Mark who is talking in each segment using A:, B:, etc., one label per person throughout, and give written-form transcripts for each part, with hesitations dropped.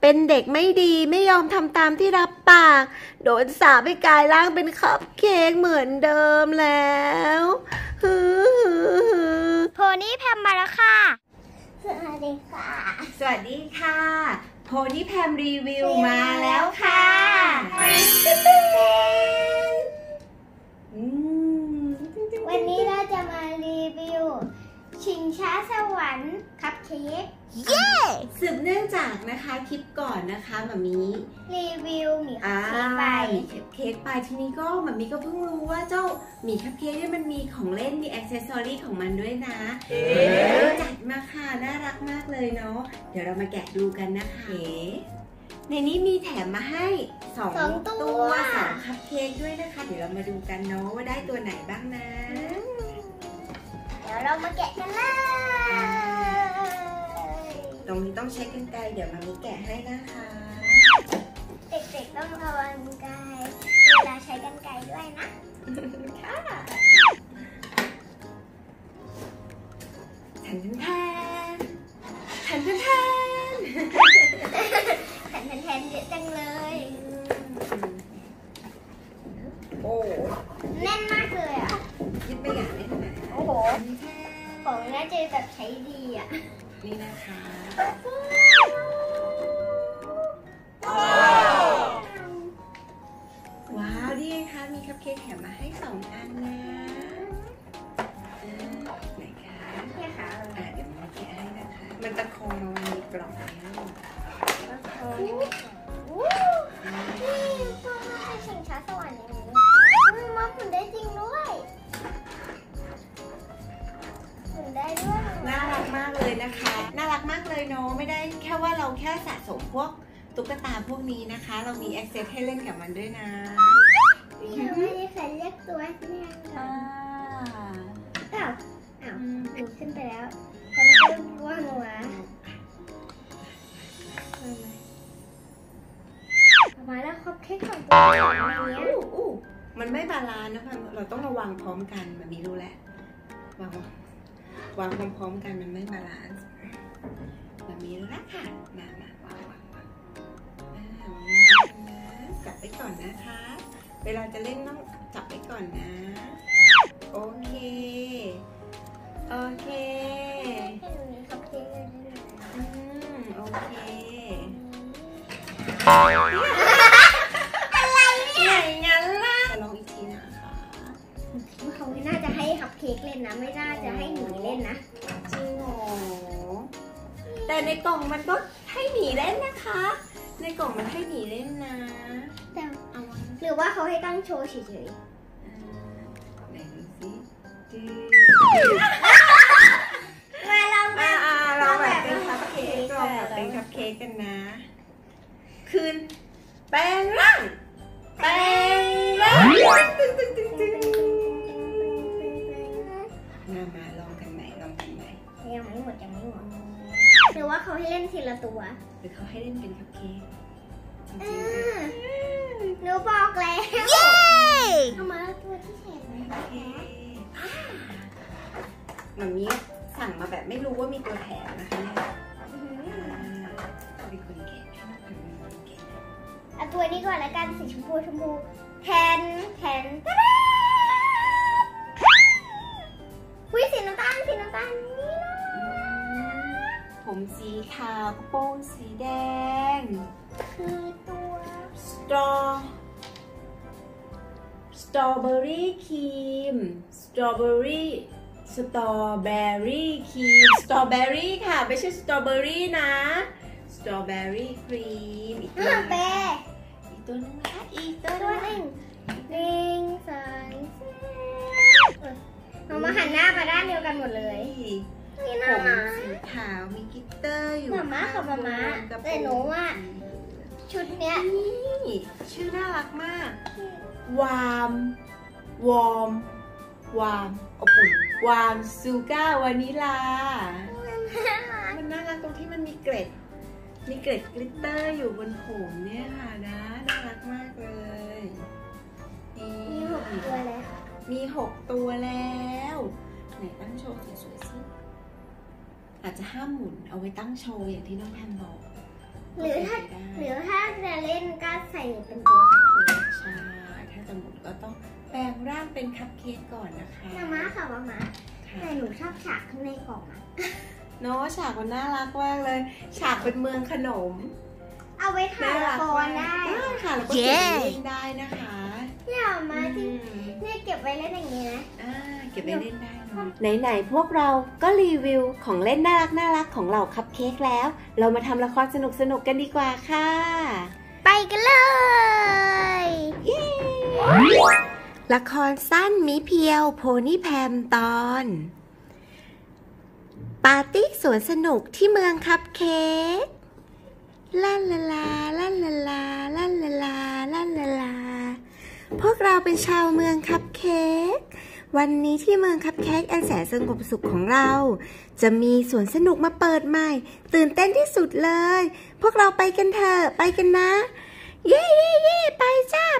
A: เป็นเด็กไม่ดีไม่ยอมทำตามที่รับปากโดนสาปให้กลายร่างเป็นคัพเค้กเหมือนเดิมแล้ว
B: โพนี่แพมมาแล้วค่ะสวัสดีค่ะ
A: สวัสดีค่ะโพนี่แพมรีวิวมาแล้วค่ะ
B: วันนี้เราจะมารีวิวชิงช้าสวรรค์คัพเค้ก
A: เย้สืบเนื่องจากนะคะคลิปก่อนนะคะหมามี
B: รีวิวหมี่คัพเค้กไป
A: ทีนี้ก็หมามีก็เพิ่งรู้ว่าเจ้าหมี่คัพเค้กเนี่ยมันมีของเล่นมีอ็อกเซสซอรี่ของมันด้วยนะจัดมาค่ะน่ารักมากเลยเนาะเดี๋ยวเรามาแกะดูกันนะคะในนี้มีแถมมาให้2 ตัว2คัพเค้กด้วยนะคะเดี๋ยวเรามาดูกันเนาะว่าได้ตัวไหนบ้างนะ
B: เดี๋ยวเรามาแกะกันเลย
A: ตรงนี้ต้องใช้กรรไกรเดี๋ยวมามีแกะให้นะคะ
B: เด็กๆต้องระวังกรรไกรเวลาใช้กรรไกรด้วยนะ
A: ค่ะแทนแทนแทนแทนแทน
B: แทนเยอะจังเลย
A: โอ้
B: แน่นมากเลยอ่ะ
A: ยึดไปอย่างนี้ทำไม
B: โอ้โหของน่าจะแบบใช้ดีอ่ะ
A: นี่นะคะว้าวนี่ค่ะมีคัพเค้กแถมมาให้2 อันนะไหนคะ
B: เนี่ยค่ะ
A: เดี๋ยวมาแกะให้นะคะมันตะคองมาในกล่องแล้ว
B: นี่ก็ให้ชิงช้าสวรรค์อย่างนี้มาหมุนได้จริงด้วยหมุนได้ด้วย
A: น่ารักมากเลยนะคะน่ารักมากเลยเนาะไม่ได้แค่ว่าเราแค่สะสมพวกตุ๊กตาพวกนี้นะคะเรามี access ให้เล่นกับมันด้วยนะ
B: ยังไม่ได้ใครเรียกตัวเนี่ยอ้าวหนูขึ้นไปแล้วจะไม่ได้ว่างหัวมาแล้วคัพเค้กของตัวนี้
A: มันไม่บาลานซ์นะคะเราต้องระวังพร้อมกันแบบนี้รู้แหละวางพร้อมกันมันไม่บาลานซ์แบบนี้รู้แล้วค่ะมาวางจับไปก่อนนะคะเวลาจะเล่นต้องจับไปก่อนนะโอเคโอเคโอเคอะไรเนี่ยงั้นล่ะลองอีกทีนะคะ
B: เขาไม่น่าจะให้คัพเค้กเล่นนะไม่น่าจะให้หนูเล่นนะ
A: จริงเหรอแต่ในกล่องมันก็ให้หมีเล่นนะคะในกล่องมันให้หมีเล่นนะ
B: แต่หรือว่าเขาให้ตั้งโชว์เฉย
A: ๆไหนดูสิเราแบบเป็นคัพเค้กก่อนเป็นคัพเค้กกันนะคืนแปลงร่างมาลองกันไหม
B: ยังไม่หมดหรือว่าเขาให้เล่นทีละตัว
A: หรือเขาให้เล่นเป็นคัพเค้ก
B: หนูบอกแล้วเอามาตัวที่แถมนะคะ
A: มันมีสั่งมาแบบไม่รู้ว่ามีตัวแถมนะคะเนี่ยมีคนแกะ
B: เอาตัวนี้ก่อนละกันสีชมพูแทนคุยสีน้ำตาลนี่นะ
A: ผมสีขาวกระโปรงสีแดง
B: คือตัว
A: สตรอเบอรี่ครีมสตรอเบอรี่ค่ะไม่ใช่สตรอเบอรี่นะสตรอเบอรี่ครีมอีกตัวนึงนะคะอีกตัวนึง
B: เรามาหันหน้ามาด้านเดียวกันหมดเลยนี่นะ
A: ผมสีขาวมีกลิตเตอร์อยู่
B: มาแต่หนูว่าชุดเนี้ย
A: ชื่อน่ารักมากวอร์มอบอุ่นวาร์มซูก้าวานิลามันน่ารักตรงที่มันมีเกล็ดกลิตเตอร์อยู่บนผมเนี่ยค่ะนะน่ารักมากเลย
B: มี6 ตัวแล้ว
A: มี6 ตัวแล้วไหนตั้งโชว์สวยๆสิอาจจะห้ามหมุนเอาไว้ตั้งโชว์อย่างที่น้องแพมบอก
B: หรือถ้าจะเล่นก็ใส่เป็นตัวคัพเค้ก
A: ใช่ถ้าจะหมุนก็ต้องแปลงร่างเป็นคัพเค้กก่อนนะคะ
B: มาค่ะมาแต่หนูชอบฉากข้างในกล่องนะ
A: เนาะฉากมันน่ารักมากเลยฉากเป็นเมืองขนม
B: เอาไว้ถ่ายละครได้
A: ค่ะแล้วก็เก็บไว้เล่นได้นะคะ
B: เนี่ยมาที่เนี่ยเก็บไว้เล่นอย่างนี้นะ
A: เก็บไว้เล่นได้ไหนพวกเราก็รีวิวของเล่นน่ารักของเหล่าคัพเค้กแล้วเรามาทำละครสนุกกันดีกว่าค่ะ
B: ไปกันเลย
A: ละครสั้นมิเพียวโพนี่แพมตอนปาร์ตี้สวนสนุกที่เมืองคัพเค้กลาลาลาลาลาลาลาลาลาลาลาลาพวกเราเป็นชาวเมืองคัพเค้กวันนี้ที่เมืองคัพเค้กอันแสนสงบสุขของเราจะมีสวนสนุกมาเปิดใหม่ตื่นเต้นที่สุดเลยพวกเราไปกันเถอะไปกันนะเย่ไปจ้า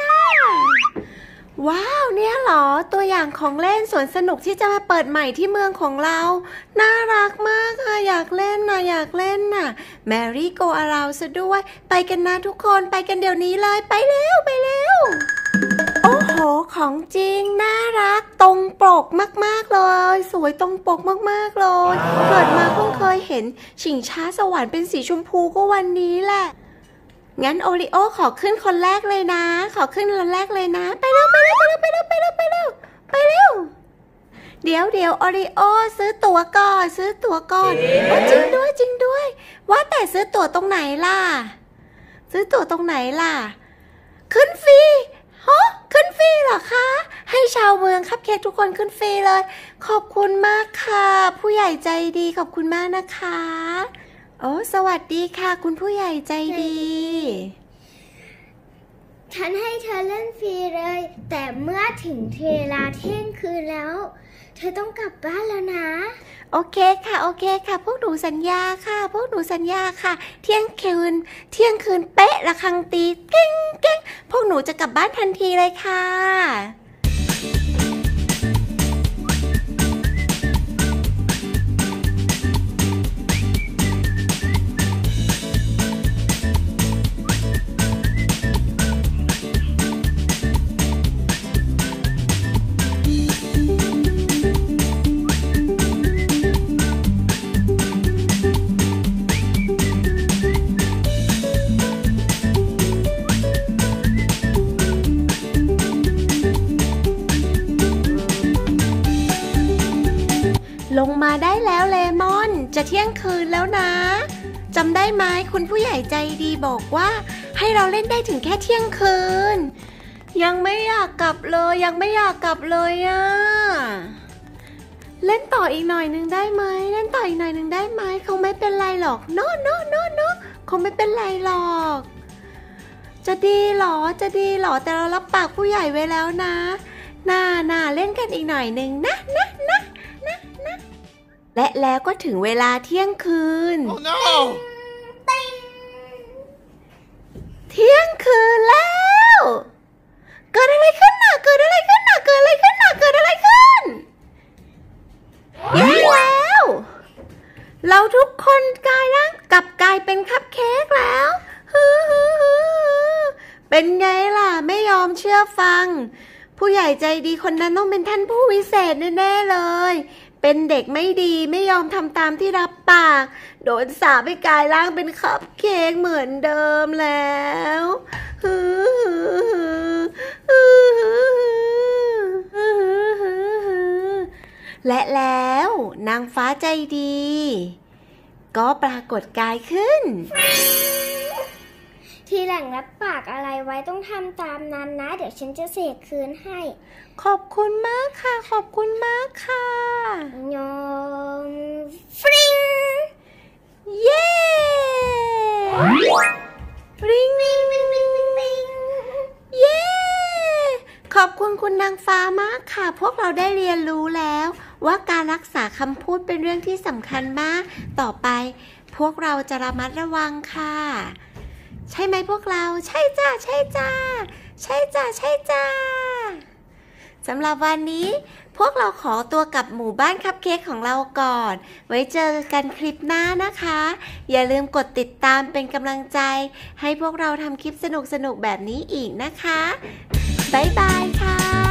A: ว้าวเนี่ยเหรอตัวอย่างของเล่นสวนสนุกที่จะมาเปิดใหม่ที่เมืองของเราน่ารักมากค่ะอยากเล่นน่ะแมรี่โกอาราซะด้วยไปกันนะทุกคนไปกันเดี๋ยวนี้เลยไปเร็วโอ้โหของจริงน่ารักตรงปกมากๆเลยสวยตรงปกมากๆเลยเกิดมาเพิ่งเคยเห็นชิงช้าสวรรค์เป็นสีชมพูก็วันนี้แหละงั้นโอริโอขอขึ้นคนแรกเลยนะไปเร็วเดี๋ยวโอริโอซื้อตั๋วก่อนโอ้จริงด้วยว่าแต่ซื้อตั๋วตรงไหนล่ะขึ้นฟรีขึ้นฟรีเหรอคะให้ชาวเมืองคัพเค้กทุกคนขึ้นฟรีเลยขอบคุณมากค่ะผู้ใหญ่ใจดีขอบคุณมากนะคะโอ้สวัสดีค่ะคุณผู้ใหญ่ใจดี
B: ฉันให้เธอเล่นฟรีเลยแต่เมื่อถึงเวลาเที่ยงคืนแล้วเธอต้องกลับบ้านแล้วนะ
A: โอเคค่ะพวกหนูสัญญาค่ะเที่ยงคืนเป๊ะระฆังตีเก้งพวกหนูจะกลับบ้านทันทีเลยค่ะลงมาได้แล้วเลมอนจะเที่ยงคืนแล้วนะจำได้ไหมคุณผู้ใหญ่ใจดีบอกว่าให้เราเล่นได้ถึงแค่เที่ยงคืนยังไม่อยากกลับเลยอ่ะเล่นต่ออีกหน่อยนึงได้ไหมคงไม่เป็นไรหรอกโนคงไม่เป็นไรหรอกจะดีหรอแต่เรารับปากผู้ใหญ่ไว้แล้วนะน่าเล่นกันอีกหน่อยนึงนะและแล้วก็ถึงเวลาเที่ยงคืน
C: Oh no
A: เที่ยงคืนแล้วเกิดอะไรขึ้นแย่แล้วเราทุกคนกลายเป็นคัพเค้กแล้วเป็นไงล่ะไม่ยอมเชื่อฟังผู้ใหญ่ใจดีคนนั้นต้องเป็นท่านผู้วิเศษแน่ๆเลยเป็นเด็กไม่ดีไม่ยอมทำตามที่รับปากโดนสาปให้กลายร่างเป็นคัพเค้กเหมือนเดิมแล้วและแล้วนางฟ้าใจดีก็ปรากฏกายขึ้น
B: ทีหลังรับปากอะไรไว้ต้องทำตามนั้นนะเดี๋ยวฉันจะเสกคืนให้
A: ขอบคุณมากค่ะ
B: ยอมฟริง
A: เย้ฟริงเย้ขอบคุณคุณนางฟ้ามากค่ะพวกเราได้เรียนรู้แล้วว่าการรักษาคำพูดเป็นเรื่องที่สำคัญมากต่อไปพวกเราจะระมัดระวังค่ะใช่ไหมพวกเราใช่จ้าสำหรับวันนี้พวกเราขอตัวกลับหมู่บ้านคัพเค้กของเราก่อนไว้เจอกันคลิปหน้านะคะอย่าลืมกดติดตามเป็นกำลังใจให้พวกเราทำคลิปสนุกๆแบบนี้อีกนะคะบ๊ายบายค่ะ